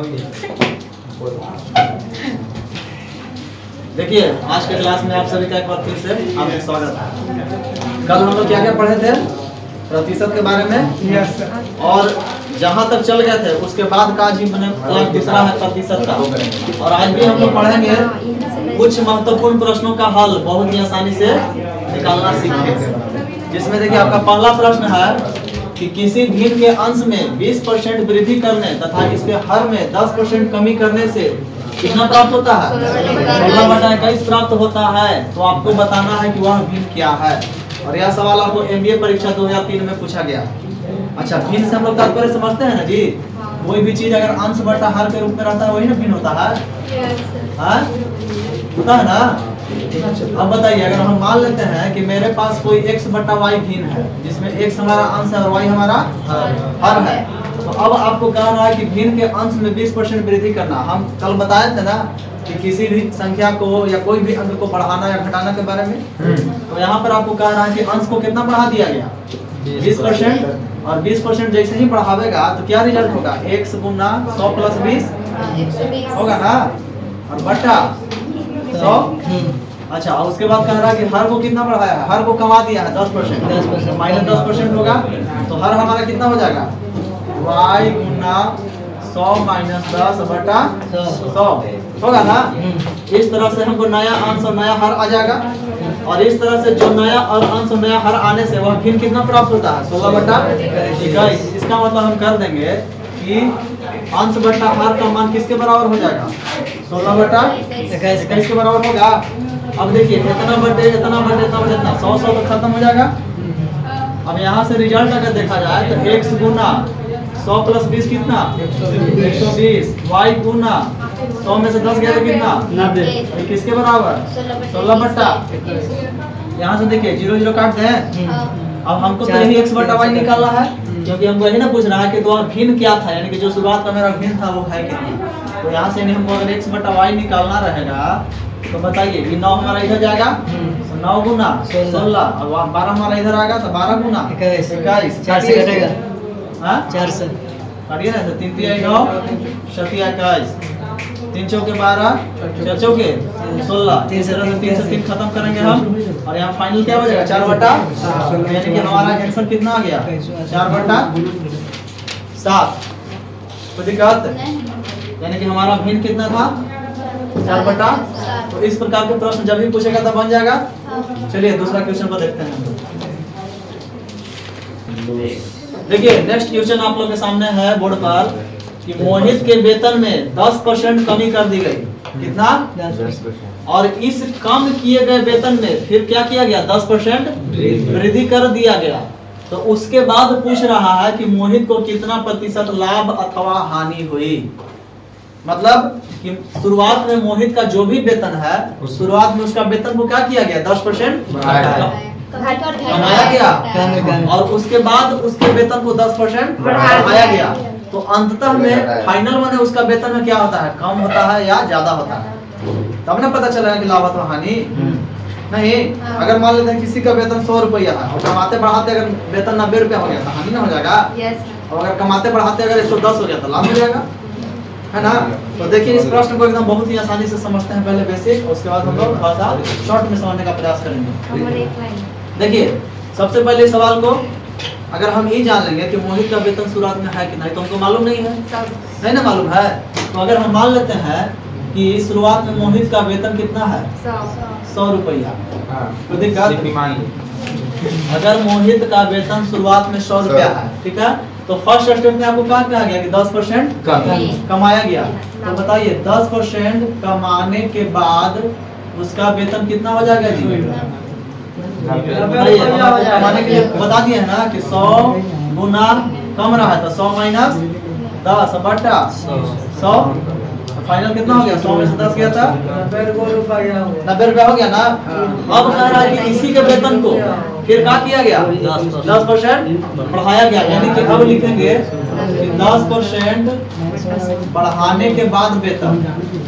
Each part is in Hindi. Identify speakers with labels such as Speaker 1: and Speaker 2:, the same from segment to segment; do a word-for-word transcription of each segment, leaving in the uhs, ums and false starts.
Speaker 1: देखिए आज के क्लास में आप सभी का एक बार फिर से आपका स्वागत है। कल हम लोग क्या क्या पढ़े थे प्रतिशत के बारे में।
Speaker 2: यस
Speaker 1: और जहाँ तक चल गए थे उसके बाद का जी मैंने क्लास दूसरा है प्रतिशत का। और आज भी हम लोग पढ़ेंगे कुछ महत्वपूर्ण प्रश्नों का हल बहुत ही आसानी से निकालना सीखेंगे। जिसमें देखिए आपका पहला प्रश्न है कि किसी भिन्न के अंश में बीस परसेंट वृद्धि करने तथा इसके हर में दस परसेंट कमी करने से कितना प्राप्त होता है? सोलह बटा इक्कीस प्राप्त होता है। तो आपको बताना है कि वह भिन्न क्या है। और यह सवाल आपको एमबीए परीक्षा दो हज़ार तीन में पूछा गया। अच्छा, भिन्न से हम लोग तात्पर्य समझते हैं ना जी। कोई भी चीज अगर अंश बटा हर के रूप में रहता है वही ना भिन्न होता है, हाँ होता है ना। अब बताइए अगर हम मान लेते हैं कि मेरे पास कोई x बटा वाई भिन्न है जिसमें x हमारा अंश है और y हमारा हर है। तो अब आपको कह रहा है कि भिन्न के अंश में बीस परसेंट वृद्धि करना। हम कल बताए थे ना कि किसी भी संख्या को या कोई भी अंक को बढ़ाना या घटाना के बारे में। तो यहाँ पर आपको कह रहा है कि अंश को कितना बढ़ा दिया गया? बीस परसेंट। और बीस परसेंट जैसे ही बढ़ावेगा तो क्या रिजल्ट होगा? x गुना सौ प्लस बीस होगा ना, और बटा सौ। अच्छा, और उसके बाद कह रहा है कि हर को कितना बढ़ाया है? हर को कमा दिया है दस परसेंट, दस परसेंट माइनस दस परसेंट होगा। तो हर हमारा कितना हो जाएगा? y गुना सौ माइनस दस बटा सौ होगा ना। इस तरह से हमको नया अंश और नया हर आ जाएगा। और इस तरह से जो नया और अंश और नया हर आने से वह भिन्न कितना प्राप्त होता है? सोलह बटा इक्कीस। इसका मतलब हम कर देंगे कि अंश बटा हर का मान किसके बराबर हो जाएगा? सोलह बटा इक्कीस के बराबर होगा। अब देखिए इतना बटे इतना बटे इतना बटे इतना सौ सौ तो खत्म हो जाएगा। अब यहाँ से रिजल्ट अगर देखा जाए तो x गुना सौ प्लस बीस कितना? एक सौ बीस। y गुना सौ में से दस गया तो कितना? नब्बे। किसके बराबर? सोलह बटा। यहाँ से देखिए जीरो जीरो काट दें। अब हमको तो यही x बटा y निकालना है क्योंकि हमको यही ना पूछ रहा है कि तो भिन्न क्या था, यानी कि जो शुरुआत का मेरा भिन्न था वो है कितना। तो यहाँ से हमको अगर x बटा y निकालना रहेगा तो बताइए ये नौ हमारा इधर जाएगा तो नौ गुना सोलह, और बारह हमारा इधर आएगा तो बारह गुना इक्कीस।
Speaker 2: चार से कटेगा,
Speaker 1: हाँ
Speaker 2: चार से
Speaker 1: काटिए ना। तो तीन तिया नौ शतिया इक्कीस, तीन चौके बारह, चार चौके सोलह, तीन से तीन से तीन खत्म करेंगे हम। और यहाँ फाइनल क्या हो जाएगा? चार बटा, यानी कि हमारा आंसर कितना आ गया? चार बटा सात। तो दिक्कत यानी कि हमारा भिन्न कितना था? चार बटा। तो इस प्रकार के प्रश्न जब भी पूछेगा तब बन जाएगा। चलिए दूसरा क्वेश्चन को देखते हैं। देखिए नेक्स्ट क्वेश्चन आप लोग के सामने है बोर्ड पर कि मोहित के वेतन में दस परसेंट कमी कर दी गई। कितना? दस परसेंट। और इस कम किए गए वेतन में फिर क्या किया गया? दस परसेंट वृद्धि कर दिया गया। तो उसके बाद पूछ रहा है कि मोहित को कितना प्रतिशत लाभ अथवा हानि हुई। मतलब कि शुरुआत में मोहित का जो भी वेतन है शुरुआत में उसका वेतन को क्या किया गया? दस परसेंट कमाया गया। और उसके बाद उसके वेतन को दस परसेंट बढ़ाया गया। तो अंततः में फाइनल में उसका वेतन में क्या होता है? कम होता है या ज्यादा होता है? तब ना पता चला कि लाभ अथवा हानि। नहीं, अगर मान लेते हैं किसी का वेतन सौ रुपया है और कमाते बढ़ाते अगर वेतन नब्बे रुपया हो गया तो हानि ना हो जाएगा। और अगर कमाते बढ़ाते अगर एक सौ दस हो गया तो लाभ हो जाएगा, है ना। तो देखिए इस प्रश्न को एकदम बहुत ही आसानी से समझते हैं। पहले बेसिक, उसके बाद हम लोग थोड़ा सा शॉर्ट में समझने का प्रयास करेंगे। देखिए सबसे पहले सवाल को अगर हम ये जान लेंगे कि मोहित का वेतन शुरुआत में है कि नहीं, तो हमको मालूम नहीं है, नहीं ना मालूम है। तो अगर हम मान लेते हैं कि शुरुआत में मोहित का वेतन कितना है? सौ रुपया। तो दिक्कत अगर मोहित का वेतन शुरुआत में सौ रुपया है, ठीक है, तो फर्स्ट स्टेप में आपको क्या कहा गया कि दस परसेंट कमाया गया। तो बताइए दस परसेंट कमाने के बाद उसका वेतन कितना हो जाएगा जी? कमाने के लिए बता दिए है ना कि सौ गुना कम रहा है तो सौ माइनस दस बटा सौ। फाइनल कितना हो गया? सौ में से दस गया था नब्बे रुपया हो गया ना। अब कह रहा है कि इसी के वेतन को फिर क्या किया गया? दस परसेंट बढ़ाया गया। यानी कि अब लिखेंगे कि दस परसेंट बढ़ाने के बाद वेतन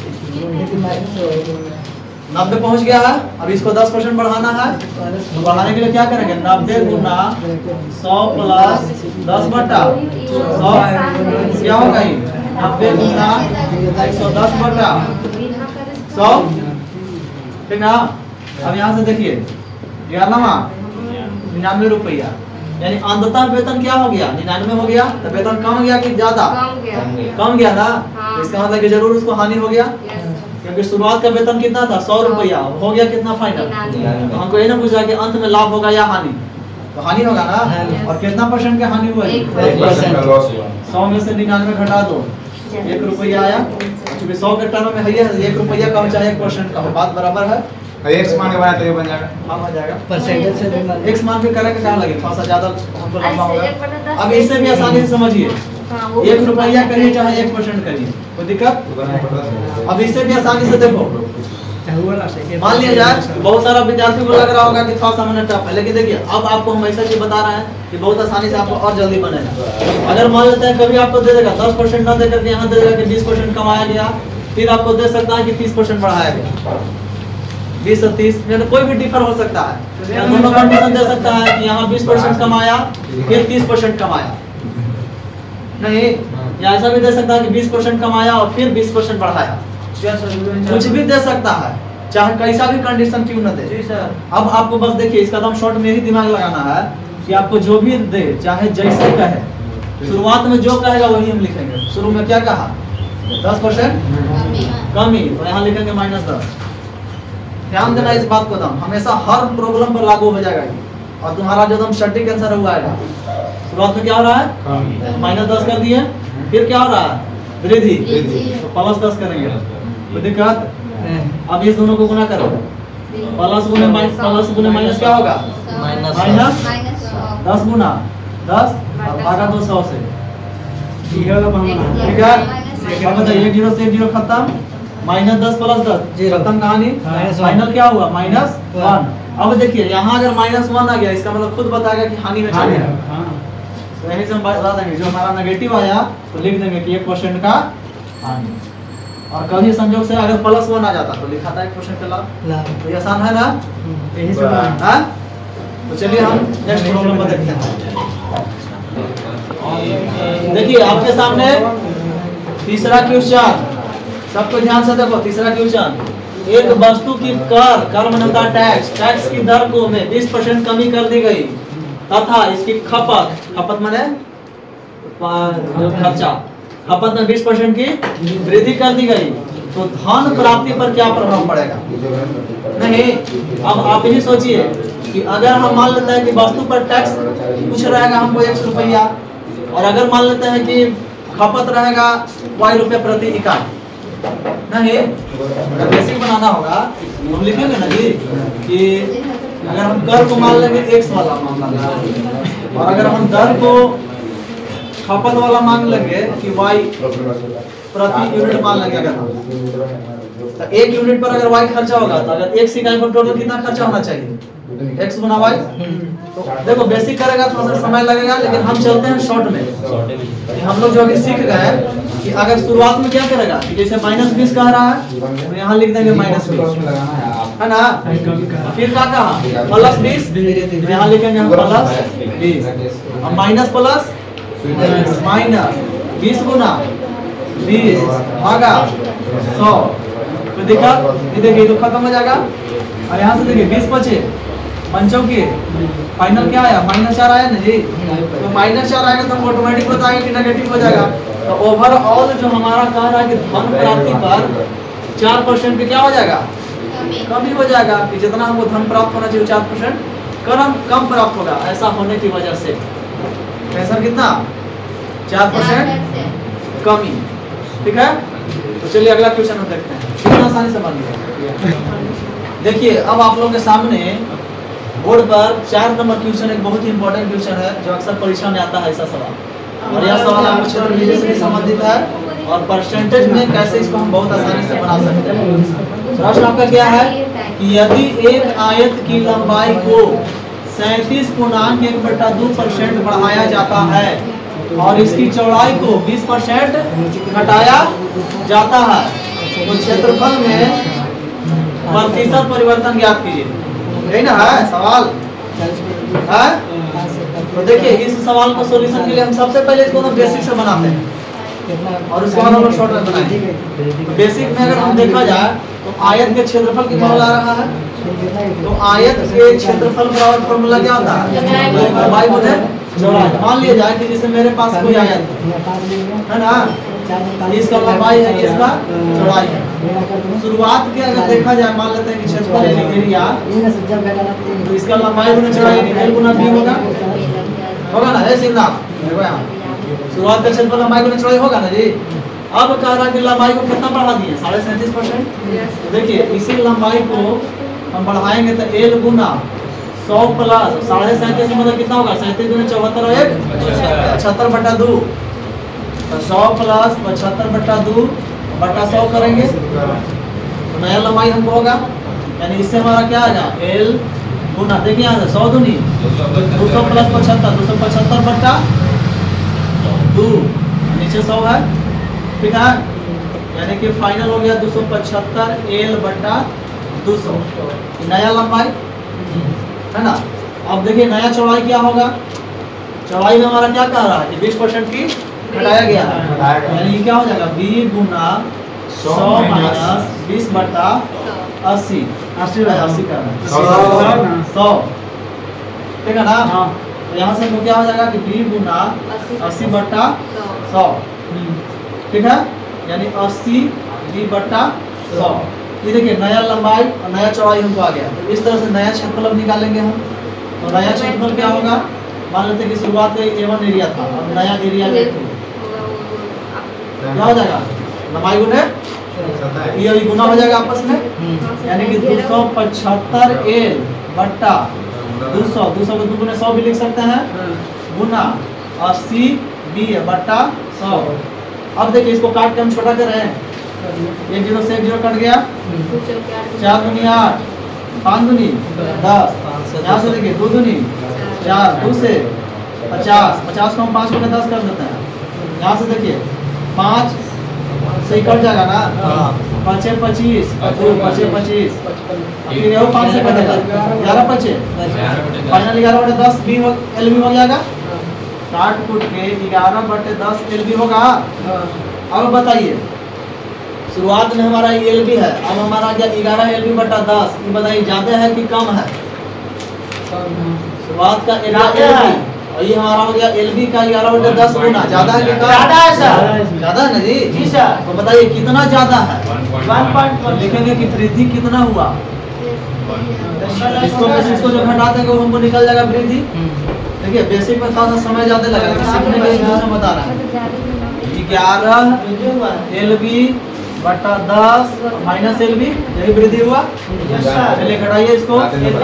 Speaker 1: नब्बे पहुंच गया है। अब इसको दस परसेंट बढ़ाना है तो बढ़ाने के लिए क्या करेंगे? नब्बे गुना सौ प्लस दस बटा सौ क्या होगा? नब्बे गुना एक सौ दस बटा सौ, ठीक ना। अब यहाँ से देखिए ग्यारहवा निन्यानवे रुपया, यानी अंततः वेतन क्या हो गया, निन्यानवे हो गया। तो वेतन कम गया कि ज्यादा, कम गया ना। तो इसका मतलब कि जरूर उसको हानि हो गया, क्योंकि शुरुआत का वेतन कितना था, सौ रुपया, हो गया कितना फाइनल। तो हमको ये ना पूछा कि अंत में लाभ होगा या हानि, तो हानि होगा ना। और कितना परसेंट का हानि हुआ, सौ में से निन्यानवे घटा दो, एक रुपया आया। क्योंकि सौ के टर्म में है एक रुपया का हो चाहे एक परसेंट का हो, बात बराबर है।
Speaker 2: एक्स मान के बनाया तो ये बन जाएगा,
Speaker 1: हाँ बन जाएगा। परसेंटेज से एक्स मान के करेंगे क्या लगे, थोड़ा सा ज्यादा हमको लंबा होगा। अब इससे भी आसानी से समझिए, एक रुपया करिए चाहे एक परसेंट करिए, कोई दिक्कत। अब इससे भी आसानी से देखो, मान लिया जाए बहुत सारा विद्यार्थियों को लग रहा होगा कि थोड़ा सा मैंने टफ है, लेकिन देखिए अब आपको हम ऐसा चीज बता रहे हैं कि बहुत आसानी से आपको और जल्दी बनेगा। अगर मान लेते हैं कभी आपको दे देगा दस परसेंट ना दे करके यहाँ दे देगा कि बीस परसेंट कमाया गया, फिर आपको दे सकता है कि तीस परसेंट बढ़ाया गया, बीस से तीस, कोई भी डिफर हो सकता है। दोनों कंडीशन दे सकता है कि यहाँ बीस परसेंट कमाया फिर तीस परसेंट कमाया, नहीं या ऐसा भी दे सकता है कि बीस परसेंट कमाया और फिर बीस परसेंट बढ़ाया, कुछ भी दे सकता है, चाहे कैसा भी कंडीशन क्यों न दे। अब आपको बस देखिए इसका तो हम शॉर्ट में ही दिमाग लगाना है कि आपको जो भी दे चाहे जैसे कहे, शुरुआत में जो कहेगा वही हम लिखेंगे। शुरू में क्या कहा, दस परसेंट कमी, तो यहाँ लिखेंगे माइनस दस। ध्यान देना इस बात को, दम हमेशा हर प्रॉब्लम पर लागू हो जाएगा ये। और तुम्हारा जो दम सटीक आंसर हुआ है, शुरुआत में क्या हो रहा है, माइनस दस कर दिए, फिर क्या हो रहा है, वृद्धि, तो प्लस दस करेंगे, कोई दिक्कत। अब इस दोनों को गुना करो, प्लस गुने माइनस, प्लस गुने माइनस क्या होगा, माइनस दस गुना दस और भागा दो सौ से, ठीक है। अब बताइए जीरो से जीरो खत्म, माइनस दस प्लस दस खत्म, कहानी फाइनल क्या हुआ, माइनस वन। अब देखिए यहाँ अगर माइनस वन आ गया, इसका मतलब खुद बताएगा कि हानि में चले गया। तो यही से हम बता देंगे, जो हमारा नेगेटिव आया तो लिख देंगे कि एक परसेंट का हानि। और कभी संयोग से अगर प्लस वन आ जाता तो लिखा था एक परसेंट का लाभ। तो ये आसान है ना, यही से है। तो चलिए हम नेक्स्ट प्रॉब्लम पर देखते हैं। देखिए आपके सामने तीसरा क्वेश्चन, सबको ध्यान से देखो। तीसरा क्वेश्चन, एक वस्तु की कर कर में होता टैक्स, टैक्स की दर को में बीस परसेंट कमी कर दी गई तथा इसकी खपत, खपत माने जो खर्चा, खपत में बीस परसेंट की वृद्धि कर दी गई, तो धन प्राप्ति पर क्या प्रभाव पड़ेगा। नहीं, अब आप ही सोचिए कि अगर हम मान लेते हैं कि वस्तु पर टैक्स कुछ रहेगा हमको एक सौ रुपया, और अगर मान लेते हैं कि खपत रहेगा वाई रुपये प्रति इकाई, नहीं अगर बेसिक बनाना होगा हम लिखेंगे ना जी कि अगर हम कर को मान लेंगे एक्स वाला मामला, और अगर हम दर को खपत वाला मान लेंगे कि वाई प्रति यूनिट मान लेंगे, अगर हम तो एक यूनिट पर अगर वाई खर्चा होगा तो अगर एक इकाई पर टोटल कितना खर्चा होना चाहिए, एक्स गुना वाई। तो देखो बेसिक करेगा थोड़ा सा समय लगेगा, लेकिन हम चलते हैं शॉर्ट में। हम लोग जो अभी सीख गए कि अगर शुरुआत में क्या करेगा कि जैसे माइनस बीस कह रहा है तो यहाँ लिख देंगे माइनस बीस, है ना। फिर क्या कहा, प्लस बीस, यहाँ लिखेंगे हम प्लस बीस, और माइनस प्लस माइनस बीस गुना बीस भागा सौ, तो देखा ये देखिए तो खत्म हो जाएगा। और यहाँ से देखिए बीस बचे पंचों के, फाइनल क्या आया, माइनस चार आया ना जी। तो माइनस चार आएगा तो हम ऑटोमेटिक बताएंगे कि नेगेटिव हो जाएगा। तो ओवरऑल जो हमारा कह रहा है कि धन प्राप्ति पर चार परसेंट क्या हो जाएगा, कम ही हो जाएगा, कि जितना हमको धन प्राप्त होना चाहिए चार परसेंट कम कम प्राप्त होगा। ऐसा होने की वजह से पैसा कितना, चार परसेंट कमी, ठीक है। तो चलिए अगला क्वेश्चन हम देखते हैं, कितना आसानी से बन गया। देखिए अब आप लोगों के सामने बोर्ड पर चार नंबर क्वेश्चन एक बहुत ही इंपॉर्टेंट क्वेश्चन है, जो अक्सर परीक्षा में आता है ऐसा सवाल, और यह सवाल आपको क्षेत्र विधि से भी संबंधित है, और परसेंटेज में कैसे इसको हम बहुत आसानी से बना सकते हैं। प्रश्न आपका क्या है कि यदि एक आयत की लंबाई को सैंतीस पूर्णांक एक बटा दो परसेंट बढ़ाया जाता है और इसकी चौड़ाई को बीस परसेंट घटाया जाता है, तो क्षेत्रफल में प्रतिशत परिवर्तन ज्ञात कीजिए। यही ना है सवाल है। तो देखिए इस सवाल को सॉल्यूशन के लिए हम सबसे पहले इसको बेसिक से बनाते हैं। और उसके बाद हम लोग शॉर्ट में बनाएंगे। बेसिक में अगर हम देखा जाए तो आयत के क्षेत्रफल की फॉर्मूला आ रहा है, तो आयत के क्षेत्रफल बराबर फॉर्मूला क्या होता है, लंबाई गुणे चौड़ाई। मान लिया जाए कि जैसे मेरे पास कोई आयत है ना, इसका लंबाई है, इसका चौड़ाई है। शुरुआत के अगर देखा जाए, मान लेते हैं कि क्षेत्रफल एरिया, तो इसका लंबाई गुना चौड़ाई एल गुना बी होगा, होगा ना, है सीधा। शुरुआत का क्षेत्रफल लंबाई गुना चौड़ाई होगा ना जी। अब कह रहा है कि लंबाई को कितना बढ़ा दिए, साढ़े सैंतीस परसेंट। तो देखिए इसी लंबाई को हम बढ़ाएंगे तो एल गुना सौ प्लस साढ़े सैंतीस मतलब कितना होगा, सैंतीस गुना चौहत्तर और एक पचहत्तर बटा दो, तो सौ प्लस पचहत्तर बटा दो बटा सौ करेंगे तो नया लंबाई हमको होगा, यानी इससे हमारा क्या आएगा, एल गुना, देखिए यहाँ से सौ दूनी दो सौ प्लस पचहत्तर, दो सौ पचहत्तर बटा दो, नीचे सौ है, ठीक है, यानी कि फाइनल हो गया दो सौ पचहत्तर एल बटा दो सौ, नया लंबाई है ना। अब देखिए नया चौड़ाई क्या होगा, चौड़ाई में हमारा क्या कह रहा है कि बीस परसेंट की घटाया गया है, यानी क्या हो जाएगा बी गुना सौ माइनस बीस बटा अस्सी, अस्सी अस्सी का सौ, ठीक है ना। तो यहाँ से क्या हो जाएगा कि बी गुना अस्सी बटा सौ, ठीक है, यानी अस्सी बी बटा सौ। ये देखिए नया लंबाई और नया चौड़ाई हमको आ गया। तो इस तरह से नया क्षेत्रफल अब निकालेंगे हम। तो नया क्षेत्रफल क्या होगा, मान लेते हैं कि शुरुआत में ए वन एरिया था, अब नया एरिया क्या हो जाएगा, लंबाई गुने ये अभी गुना हो जाएगा आपस में, यानी कि दो सौ पचहत्तर एल बट्टा दो सौ, दो सौ को दो गुने सौ भी लिख सकते हैं, गुना अस्सी बी बट्टा सौ। अब देखिए इसको काट के हम छोटा कर रहे हैं, एक जीरो से एक जीरो कट गया, चार दुनी आठ, पाँच दुनी दस, यहाँ से देखिए दो दुनी चार, दो से पचास, पचास को हम पाँच को दस कर देते हैं, यहाँ से देखिए पाँच से कट जाएगा ना, पाँच पच्चीस, दो पचे पच्चीस, पाँच से कटेगा ग्यारह पचे, फाइनल ग्यारह बटे दस बी एल बी हो जाएगा, काट कूट के ग्यारह बटे दस एल बी होगा। अब बताइए शुरुआत में हमारा एल बी है, अब हमारा क्या ग्यारह एल बी बटा दस, ये बताइए ज्यादा है कि कम है, शुरुआत का एरिया है और ये हमारा हो गया एल बी का ग्यारह बटे दस गुना, ज्यादा है कि कम, ज्यादा है सर, ज्यादा है ना जी, जी सर। तो बताइए कितना ज्यादा है, वन पॉइंट लिखेंगे कि वृद्धि कितना हुआ, इसको इसको जो घटाते हैं वो हमको निकल जाएगा वृद्धि। देखिए बेसिक में थोड़ा सा समय ज्यादा लगेगा, सीखने के लिए बता रहा है, ग्यारह एल बी बटा दस माइनस एल बी, यही वृद्धि हुआ। पहले घटाइए इसको,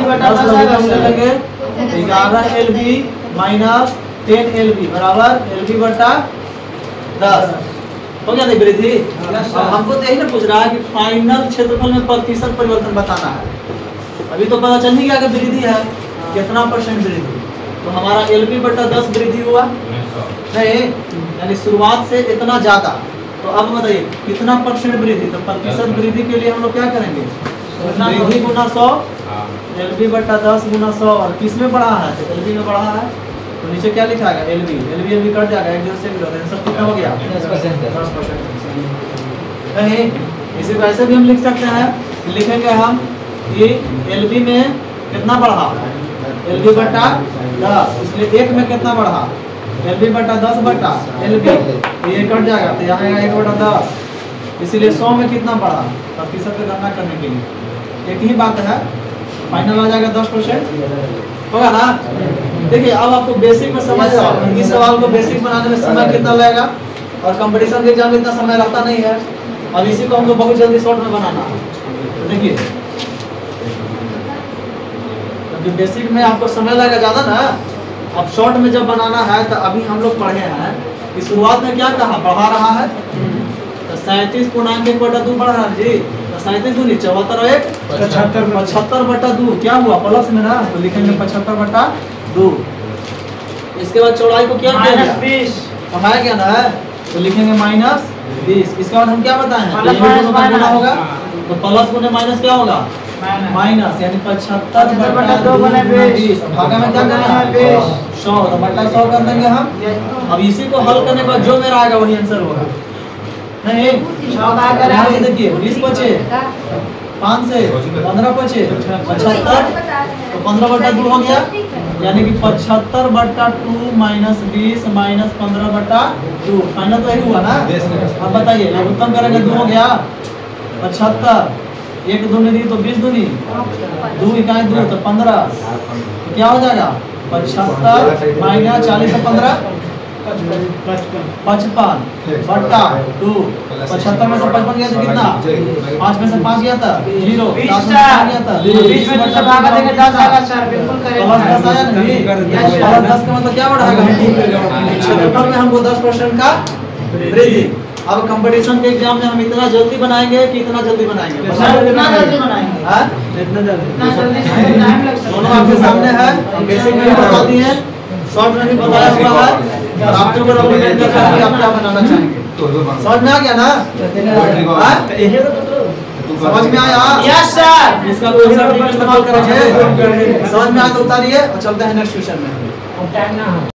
Speaker 1: ग्यारह L B minus ten L B बराबर एल बी बटा दस, हो गया नहीं वृद्धि। अब हमको तो यही ना पूछ रहा है कि फाइनल क्षेत्रफल में प्रतिशत परिवर्तन बताना है। अभी तो पता चल नहीं गया कि वृद्धि है कितना परसेंट वृद्धि, तो हमारा एल बी बटा दस वृद्धि हुआ नहीं, यानी शुरुआत से इतना ज्यादा। तो अब बताइए कितना परसेंट वृद्धि, तो प्रतिशत वृद्धि के लिए हम लोग क्या करेंगे, वृद्धि गुना सौ, एल बी बटा दस गुना सौ, और किस में बढ़ा है, तो एल बी में बढ़ा है, तो नीचे क्या लिखा है L B, L B L B cut जाएगा, एक जीरो से सब कितना हो गया दस परसेंट, दस परसेंट नहीं। इसी को ऐसे भी हम लिख सकते हैं, लिखेंगे हम कि एल बी में कितना बढ़ा, एल बी बटा दस, इसलिए एक में कितना बढ़ा, एल बी बटा दस बटा एल बी, ये कट जाएगा तो यहाँ आएगा एक बटा दस, इसीलिए सौ में कितना बढ़ा, प्रतिशत की गणना करने के लिए एक ही बात है, फाइनल आ जाएगा दस परसेंट होगा ना। देखिए अब आपको बेसिक में समझ रहा है, इस सवाल को बेसिक बनाने में समय कितना लगेगा, और कंपटीशन के एग्जाम में इतना समय लगता नहीं है। अब इसी को हमको बहुत जल्दी शॉर्ट में बनाना है। तो देखिए जो बेसिक में आपको समय लगेगा ज़्यादा ना, अब शॉर्ट में जब बनाना है तो अभी हम लोग पढ़े हैं कि शुरुआत में क्या कहा, बढ़ा रहा है, तो सैंतीस पूर्णांक एक बटा दो बढ़ रहा है जी, तो सैंतीस दूनी चौहत्तर और एक पचहत्तर, पचहत्तर बटा दो क्या हुआ प्लस में ना, तो लिखेंगे पचहत्तर बटा दो। इसके बाद चौड़ाई को क्या माइनस बीस बढ़ाया गया ना, तो लिखेंगे माइनस बीस। इसके बाद हम क्या बताए हैं, गुना होगा, तो प्लस गुने माइनस क्या होगा माइनस यानी पचहत्तर
Speaker 3: बटा
Speaker 1: बटा
Speaker 3: दो
Speaker 1: दो
Speaker 3: बने बीस।
Speaker 1: बीस। भागा में क्या करना है?
Speaker 3: बीस।
Speaker 1: सौ तो बटा सौ कर देंगे हम। अब इसी को हल करने के बाद जो मेरा आएगा वही आंसर होगा। नहीं
Speaker 3: सौ का करें।
Speaker 1: यहाँ से देखिए बीस बचे, पाँच से पंद्रह बचे, पचहत्तर तो पंद्रह बटा दो हो गया, यानी कि पचहत्तर बटा टू माइनस बीस माइनस पंद्रह बटा टू। फाइनल तो यही हुआ ना। अब बताइए लघुत्तम करेंगे, दो हो गया पचहत्तर, एक दूनी दी तो बीस दूनी, दो इकाई दो तो पंद्रह, तो क्या हो जाएगा पचहत्तर माइनस चालीस से पंद्रह पचपन बटा टू। पचहत्तर में से पचपन गया तो कितना? पाँच में से पाँच गया था जीरो, सात में से चार गया था
Speaker 3: बीस में से भागा देंगे दस आएगा सर, बिल्कुल करेक्ट।
Speaker 1: प्लस दस आया नहीं, प्लस दस का मतलब क्या बढ़ाएगा? क्षेत्रफल में हमको दस परसेंट का वृद्धि। अब कंपटीशन के एग्जाम में हम इतना जल्दी बनाएंगे कि इतना जल्दी बनाएंगे?
Speaker 3: सर इतना जल्दी बनाएंगे,
Speaker 1: हाँ?
Speaker 3: इतना जल्दी टाइम लग सकता है।
Speaker 1: दोनों आपके सामने है, हम बेसिक में भी बता दिए हैं, शॉर्ट में भी बताया हुआ है, और आप जो रेगुलेट कर सकते हैं आप क्या बनाना चाहेंगे। समझ में आ गया ना? हाँ? समझ में आया?
Speaker 3: Yes sir.
Speaker 1: इसका कोई सा ट्रिक इस्तेमाल करेंगे, समझ में आया तो उतारिए और चलते हैं नेक्स्ट क्वेश्चन में।
Speaker 3: टाइम ना हो।